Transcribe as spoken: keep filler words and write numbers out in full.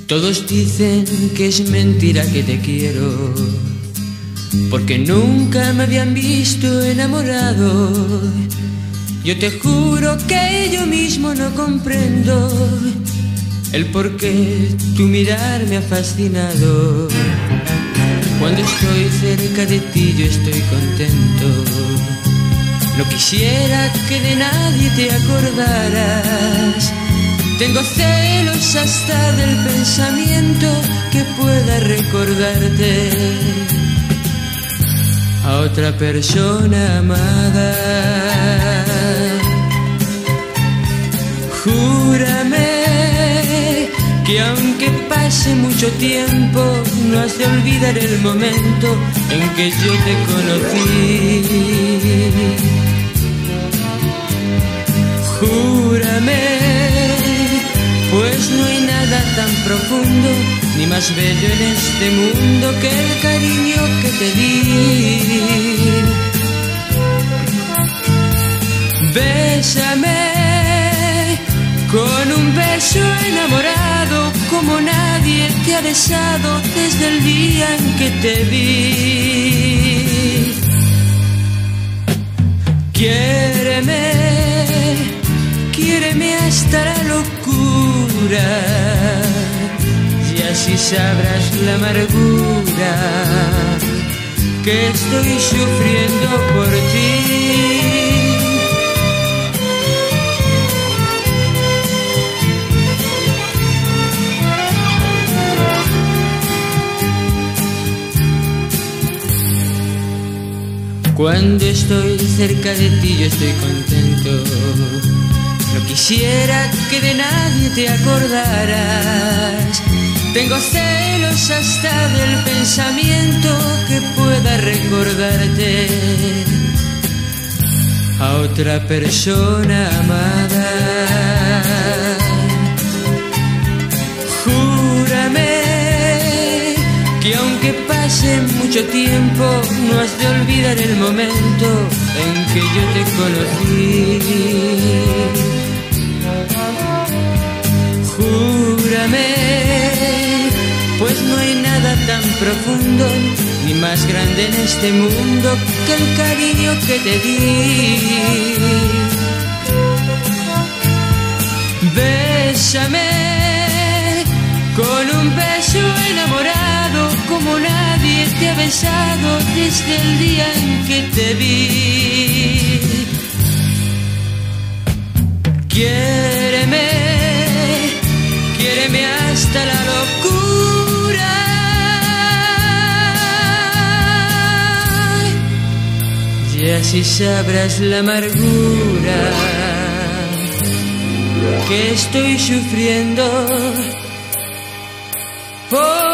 Todos dicen que es mentira que te quiero, porque nunca me habían visto enamorado. Yo te juro que yo mismo no comprendo el por qué tu mirar me ha fascinado. Cuando estoy cerca de ti yo estoy contento. No quisiera que de nadie te acordaras. Tengo celos hasta del pensamiento que pueda recordarte a otra persona amada. Júrame que aunque pase mucho tiempo no has de olvidar el momento en que yo te conocí. Júrame, pues no hay nada tan profundo ni más bello en este mundo que el cariño que te di. Bésame con un beso enamorado como nadie te ha besado desde el día en que te vi. Quiéreme, quiéreme hasta la locura, y así sabrás la amargura que estoy sufriendo por ti. Cuando estoy cerca de ti yo estoy contento. No quisiera que de nadie te acordaras. Tengo celos hasta del pensamiento que pueda recordarte a otra persona amada. Júrame que aunque pase mucho tiempo no has de olvidar el momento en que yo te conocí. Júrame, pues no hay nada tan profundo ni más grande en este mundo que el cariño que te di. Bésame con un beso enamorado como nadie te ha besado desde el día en que te vi. Quiéreme, quiéreme hasta la locura, y así sabrás la amargura que estoy sufriendo. Oh.